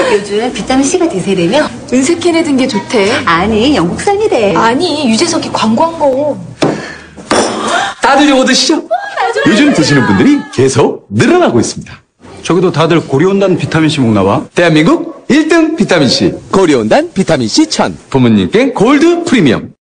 요즘 비타민C가 대세라며? 은색캔에 든 게 좋대. 아니, 영국산이래. 아니, 유재석이 광고한 거. 다들 이거 드시죠? 요즘 드시는 분들이 계속 늘어나고 있습니다. 저기도 다들 고려온단 비타민C 먹나 봐. 대한민국 1등 비타민C 고려온단 비타민C 1000 부모님께 골드 프리미엄.